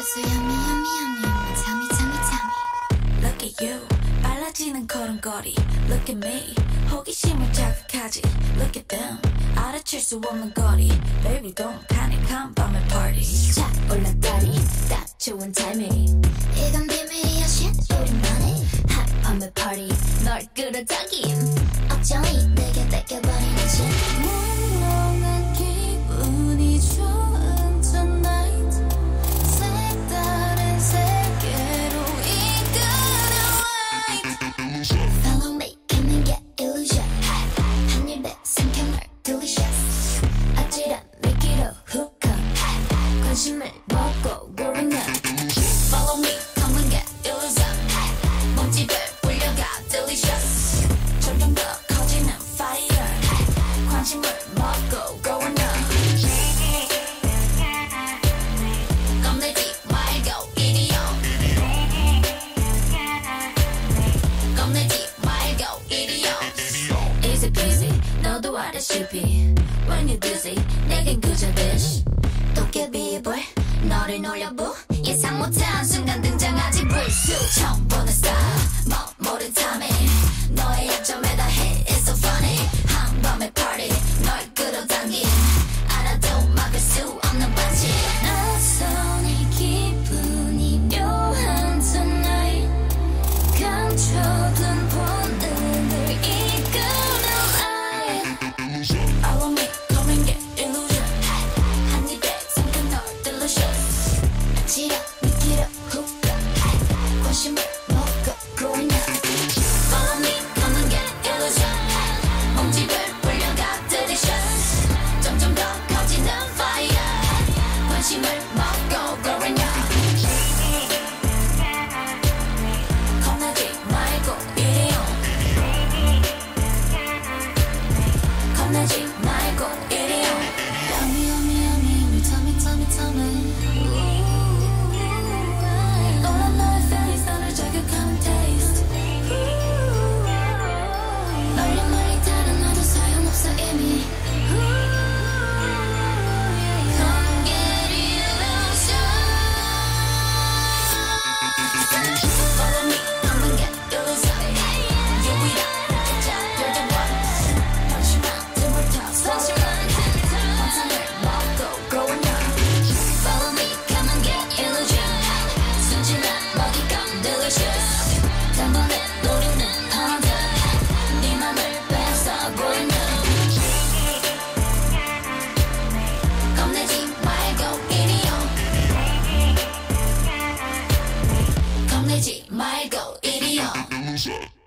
So yummy, yummy, yummy. Tell me, tell me, tell me. Look at you. 빨라지는 걸음걸이. Look at me. 호기심을 자극하지. Look at them. 알아챌 수 없는 거리. Baby don't panic. 한 밤의 party. 자 올라다리. 딱 좋은 타이밍. 이건 비밀이야 shit. 우리만의 한 밤의 party. 널 끌어당김. 억정이 내게 뺏겨버리는 지 몽롱한 기분이 좋은 tonight. 색다른 세계로 이끌어 light. Follow me, come and get illusion. 한 입에 삼켜 널 delicious. 아찔한 미끼로 hook up. 관심을 먹고 growing up. Follow me, come and get illusion. 몸집을 불려가 delicious. 점점 더 커지는 fire. 관심을 먹고 growing up. 겁내지 말고 이리 오. 겁내지 말고 이리 오. Easy peasy 너도 알다시피 When you're dizzy 내겐 그저 dish. 도깨비의 불 너를 놀려부 예상 못한 순간 등장하지 불쑥 처음 보는 style 모른 timing. 너의 약점에다 hit it's so funny. 한밤의 party 널 끌어당긴 알아도 막을 수 없는 반지. 낯선 이 기분이 묘한 tonight. 감춰둔 본능을 이끄는 light. Follow me come and get illusion. 한 입에 삼킨 널 delicious. 아찔한 미끼로 hook up. 관심을 먹고 growing up. Follow me come and get illusion. 몸집을 불려가 delicious. 점점 더 커지는 fire. 관심을 먹고 growing up. 겁내지 말고 이리 오. 겁내지 말고 이리 오. Yummy yummy yummy. Tell me tell me tell me. 놀란 너의 face 너를 저격하는 taste. 멀리 멀리 다른 나도 소용없어 이미. Come get illusion. Follow me, come and get illusion. 유일한 가짜 you're the one. 현실만 틈을 타 slow down. 환상을 먹고 growing up. Follow me, come and get illusion. 순진한 먹잇감 delicious. 단번에 노리는 hunter. 네 맘을 뺏어 growing up. 겁내지 말고 이리 오. 겁내지 말고 이리 오.